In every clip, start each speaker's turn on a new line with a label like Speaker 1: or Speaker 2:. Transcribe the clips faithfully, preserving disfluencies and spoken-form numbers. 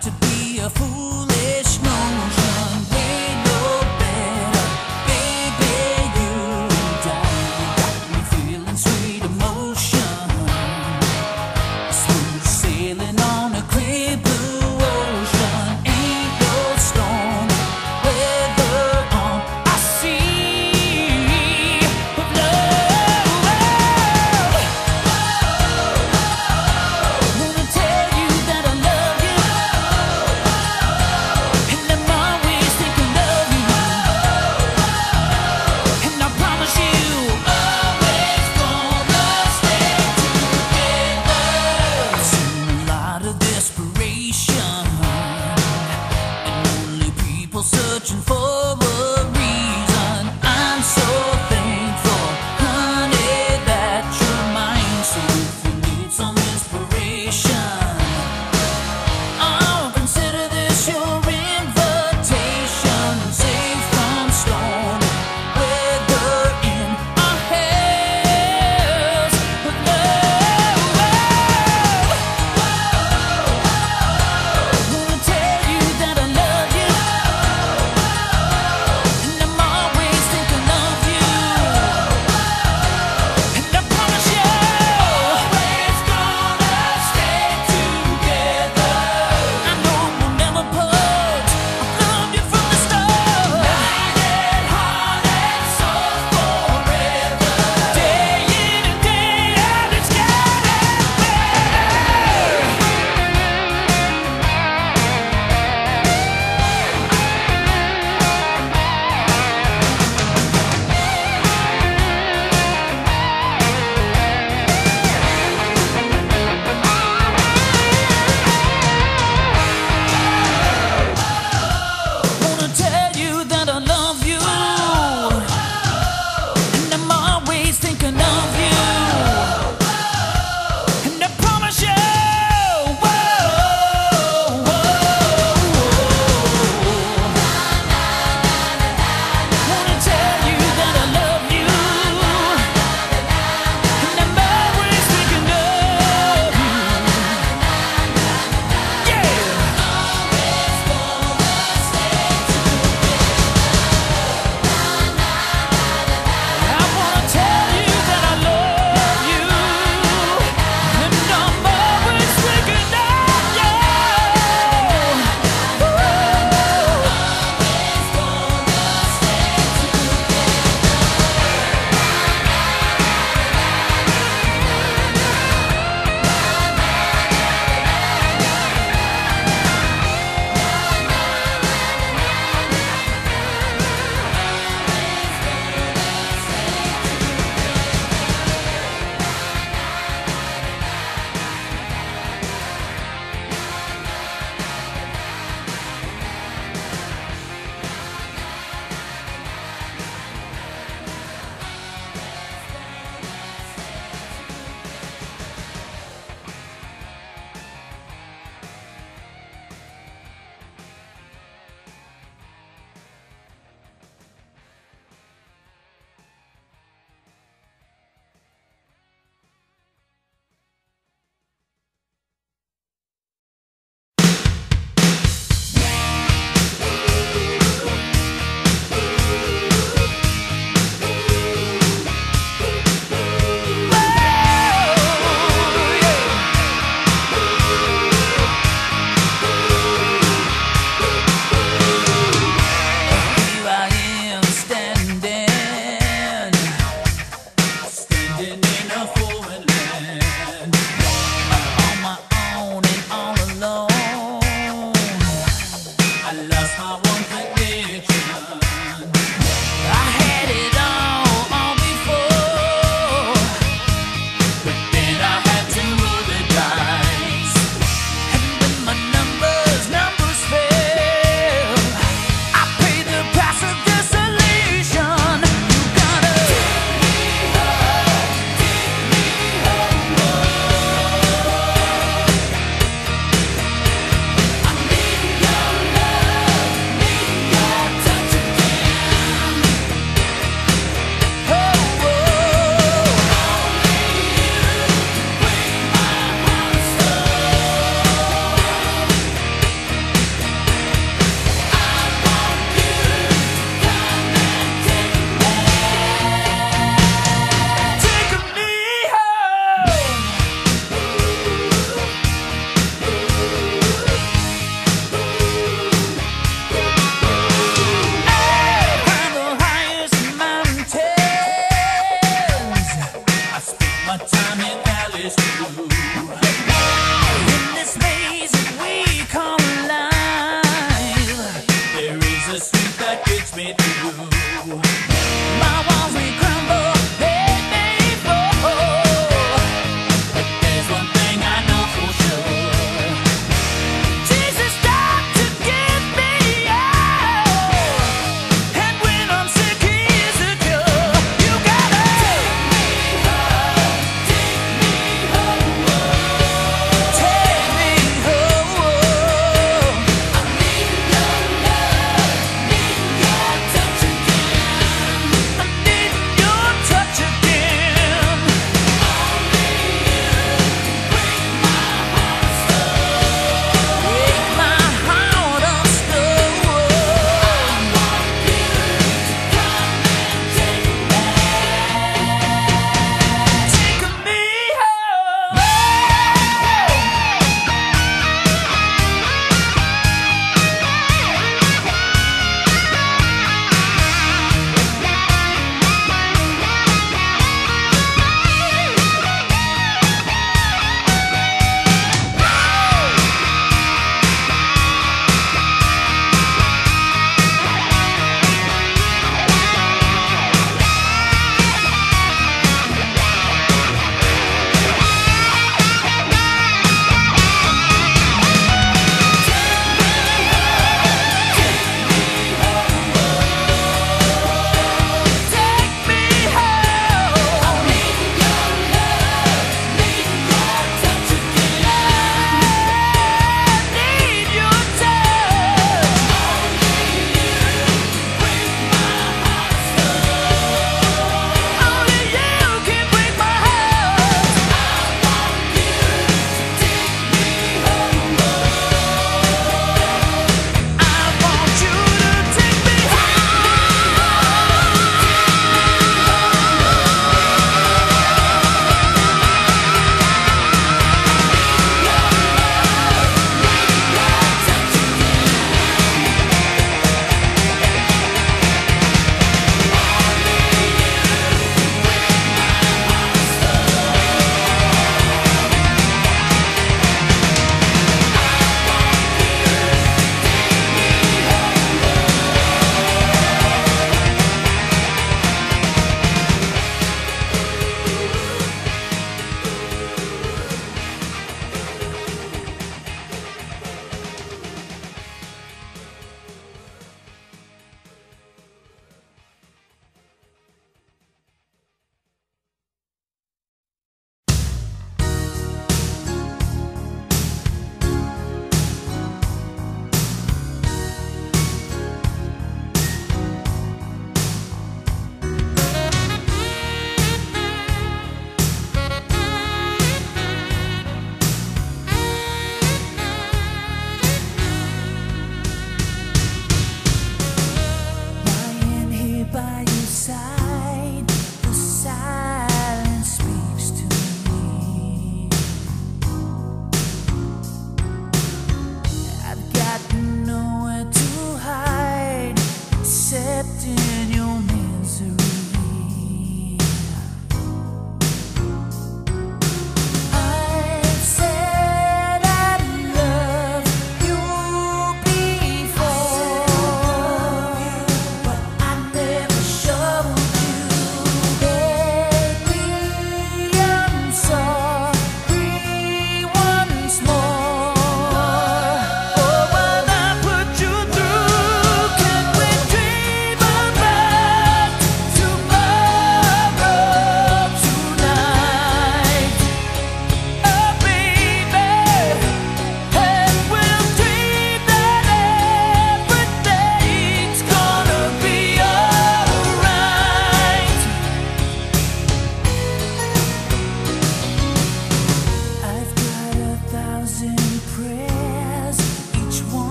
Speaker 1: to be a foolish notion. We know better, baby, you die. You got me feeling sweet emotion, smooth sailing on a clear blue ocean. Ain't no storm weather on our sea of love. Wanna tell you that I love you.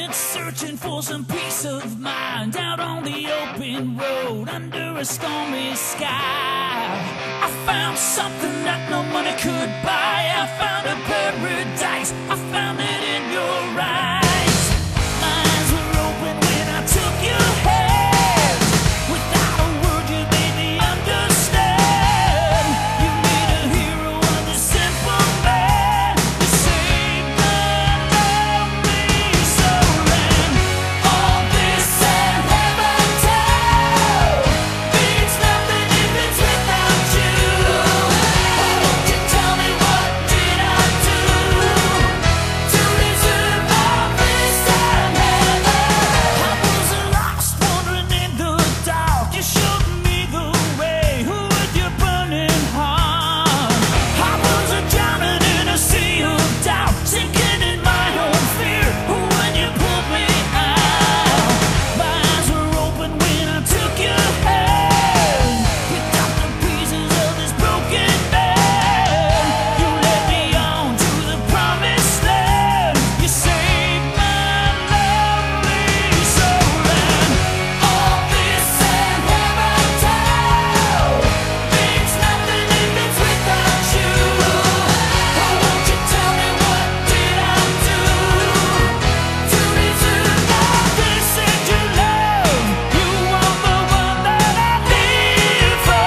Speaker 1: started searching for some peace of mind out on the open road under a stormy sky. I found something that no money could buy. I found a paradise. I found it in your eyes. My eyes were open when I took your hand. Without a word, you made me understand. You made a hero of this simple man. You saved my lonely soul, and all this and heaven too means nothing if it's without you. Oh, won't you tell me what did I do to deserve all this and heaven? I was lost, wandering in the dark. You showed me the way with your burning heart. I was a drowning in a sea of doubt, sinking in my own fear when you pulled me out. My eyes were open when I took your hand. Picked up the pieces of this broken man. You led me on to the promised land. You saved my lonely soul, and all this and heaven too means nothing if it's without you. Oh, won't you tell me what did I do to deserve all this and your love? You are the one that I live for.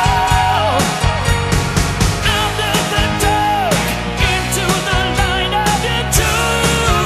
Speaker 1: Out of the dark, into the light of your true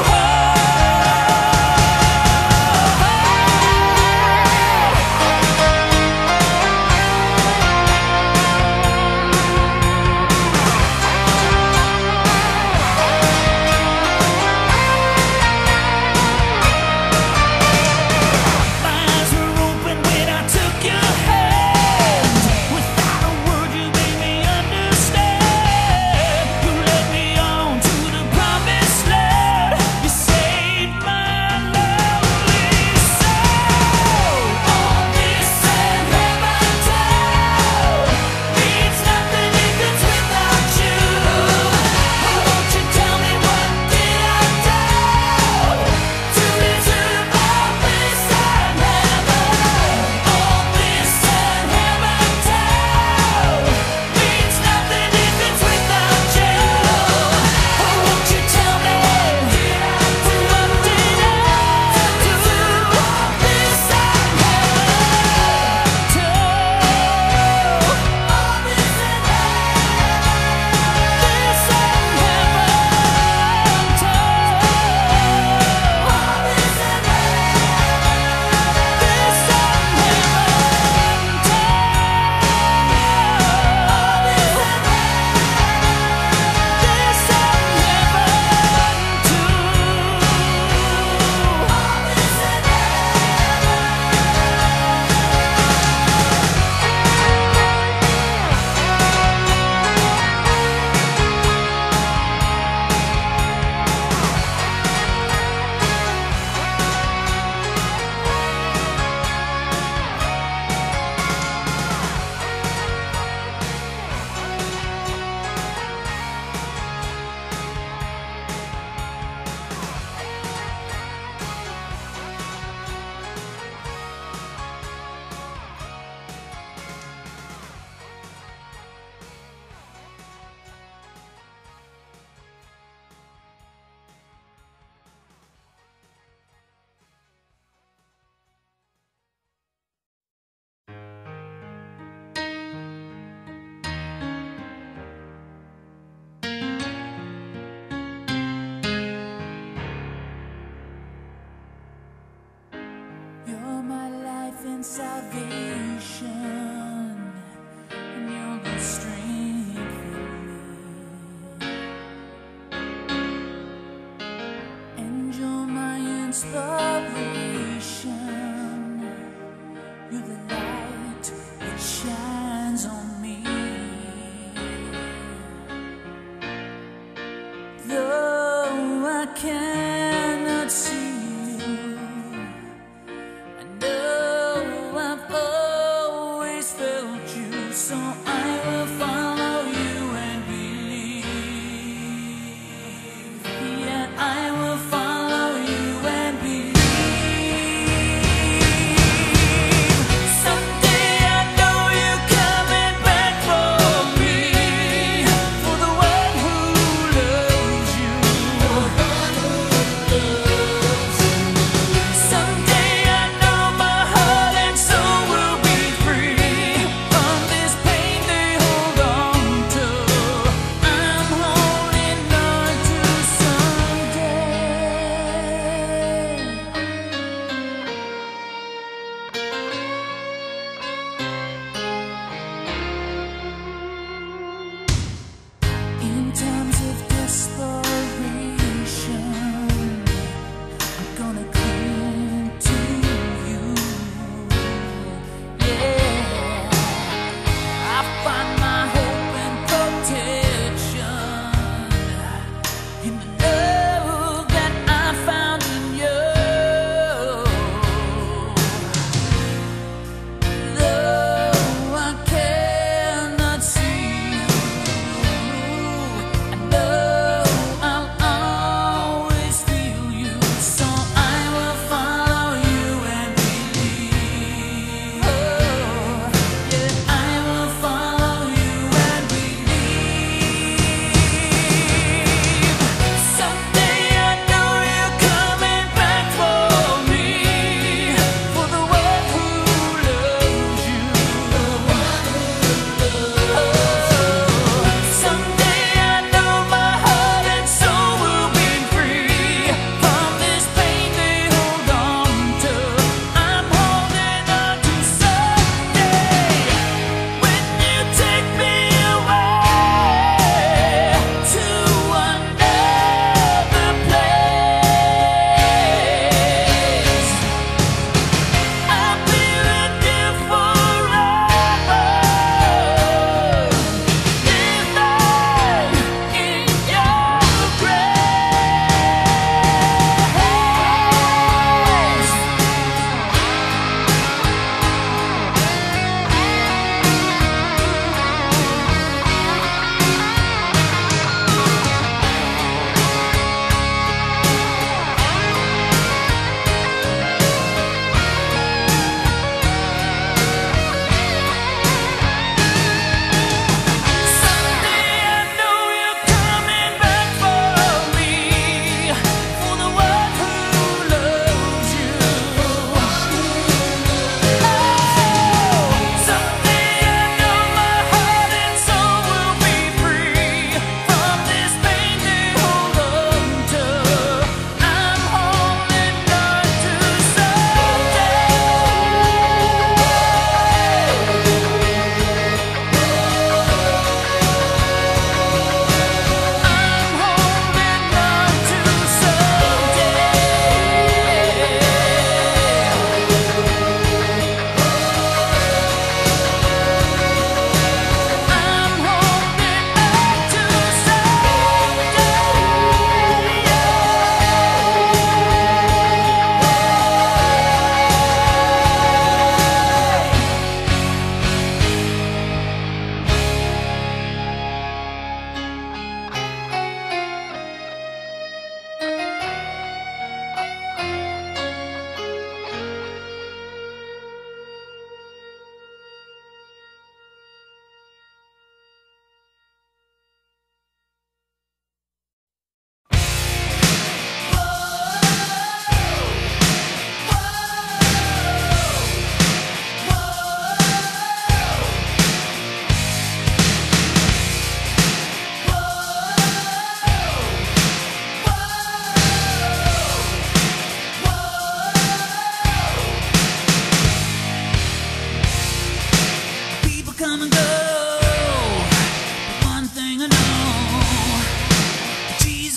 Speaker 1: My eyes were open when I took your hand. Without a word, you made me understand. You led me on to the promised land. You saved my lonely soul. All this and heaven too means nothing if it's without you. Oh, won't you tell me what did I do to deserve all this and heaven? All this and heaven too means nothing if it's without you. Oh, won't you tell me what did I do to deserve all this and heaven too? All this and this and heaven too. All this and this and heaven You're my life and salvation, and you're the strength in me, and you're my inspiration. You're the light that shines on me. Though I cannot see you, I know I've always felt you, so I will follow you and believe. Yeah, I will follow you and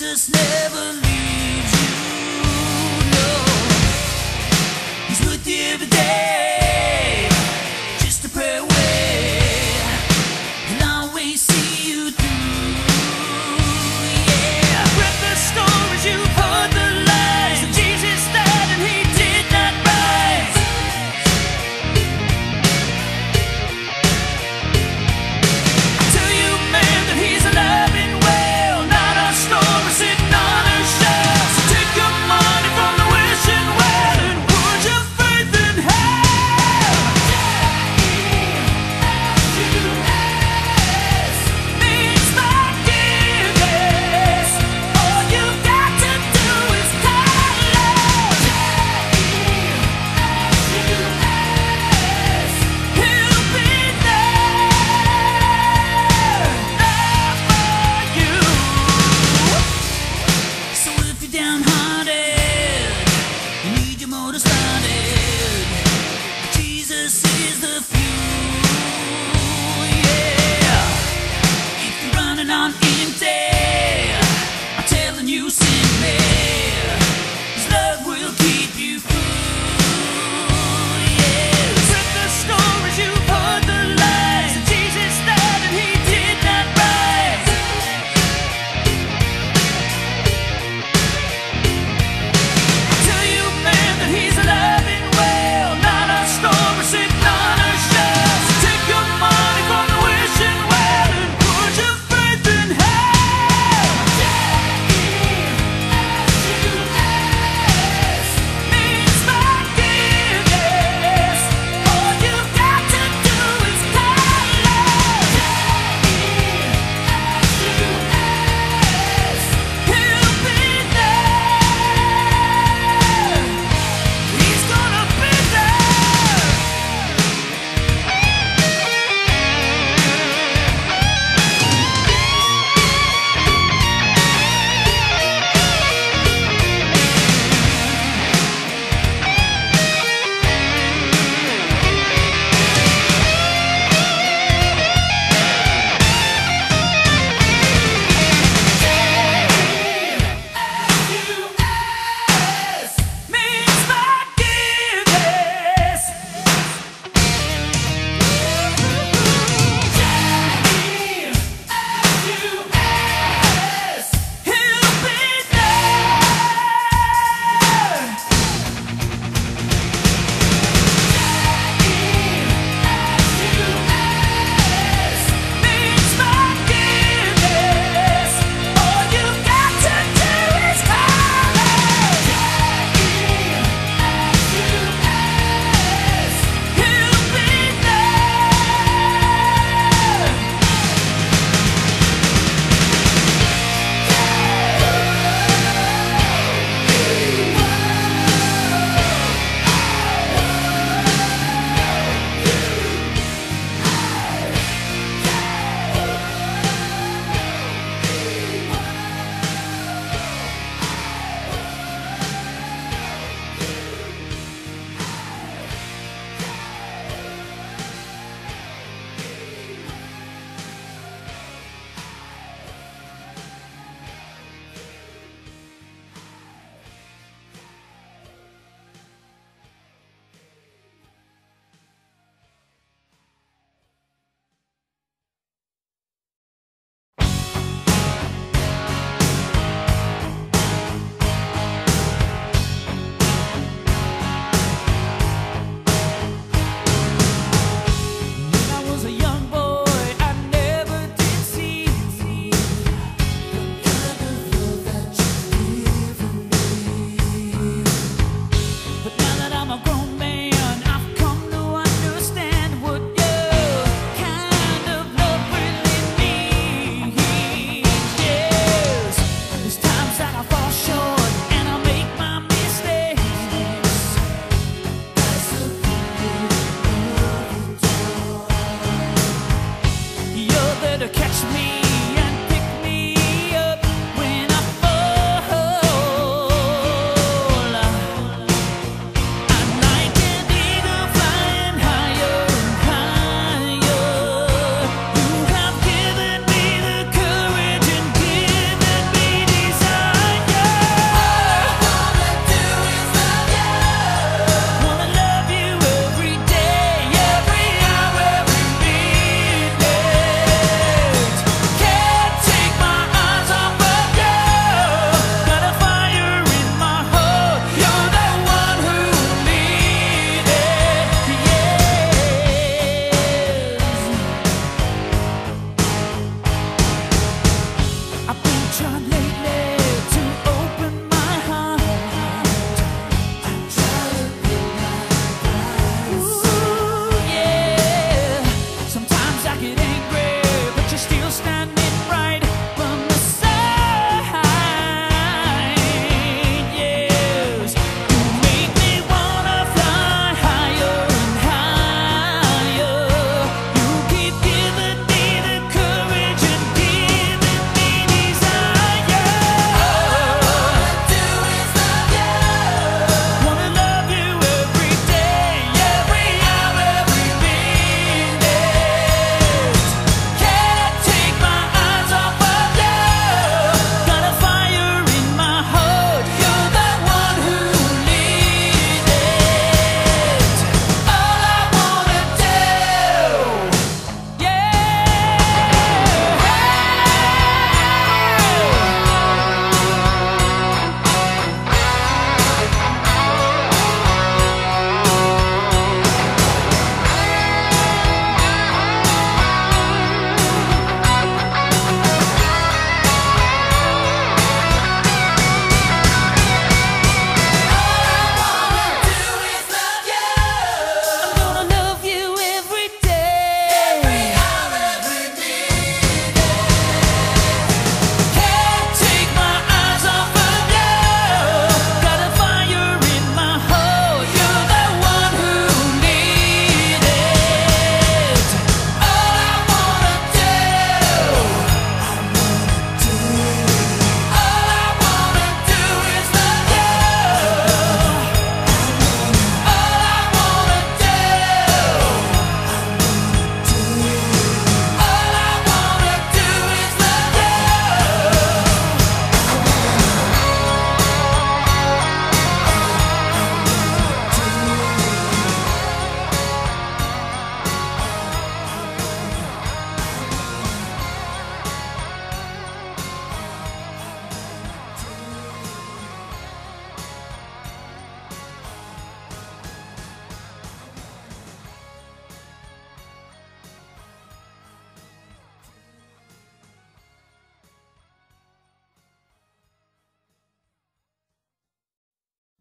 Speaker 1: Jesus never leaves you, no. He's with you every day, just a prayer away. He'll always see you through, yeah. Read the stories, you've heard the lies of Jesus died and he did not rise. I tell you, man, that he's alive and well, not a story sitting on a shelf.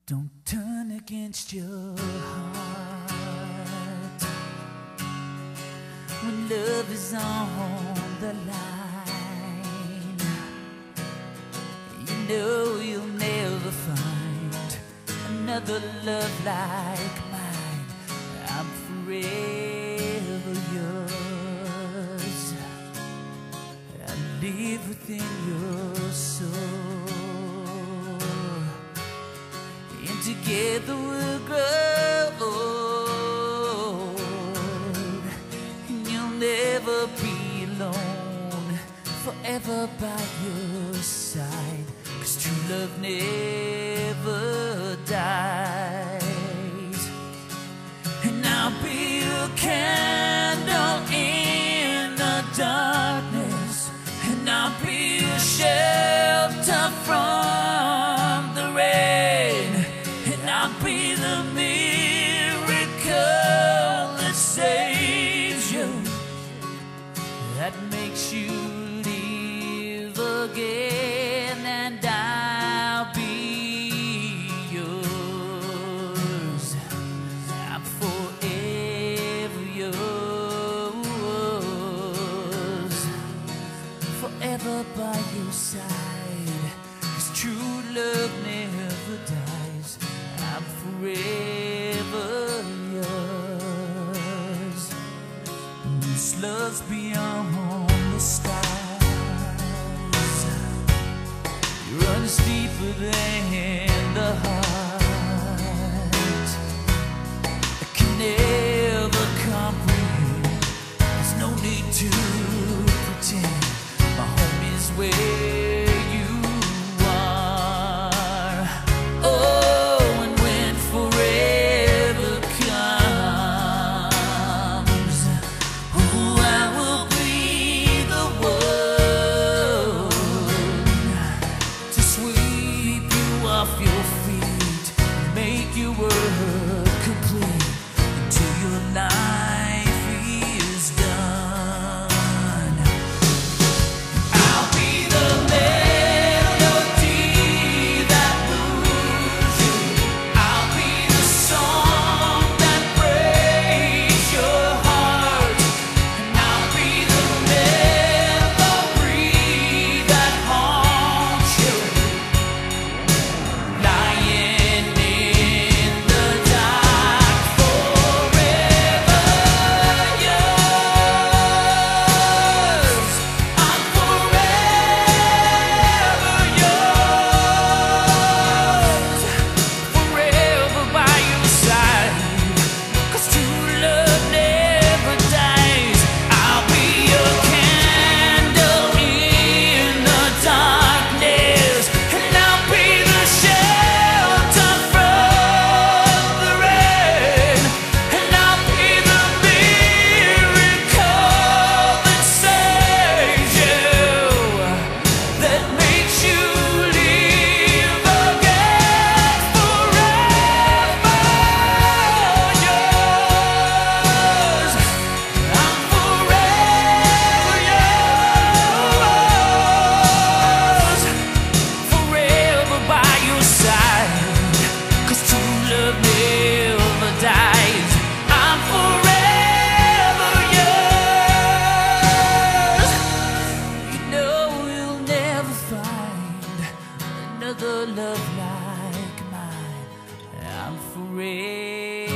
Speaker 1: Don't turn against your heart when love is on the line. You know you'll never find another love like mine. I'm forever yours. I live within your soul, and together we'll grow old, and you'll never be alone, forever by your side, 'cause true love never dies. And I'll be your candle in the darkness, and I'll be your shelter from the rain, and I'll be the miracle that saves you, that makes you live again. And I'll be yours. I'm forever yours, forever by your side, 'cause true love never dies. I'm forever yours. This love's beyond the stars. It runs deeper than the heart. I can never comprehend. There's no need to pretend. My home is where you are. Oh, and when forever comes, oh, I will be the one to sweep you off your feet, make your work complete until your life is done. I'll be the melody that moves you. I'll be the song that breaks your heart, and I'll be the memory that haunts you, lying in the dark, forever yours. I'm forever yours, forever by your side, 'cause true love never dies. I'll be your candle in the darkness, and I'll be the shelter from the rain, and I'll be the miracle that saves you, that makes you live again, forever yours. I'm forever yours, forever by your side, 'cause true love never dies. I'm forever yours. You know you'll never find another love like mine. I'm forever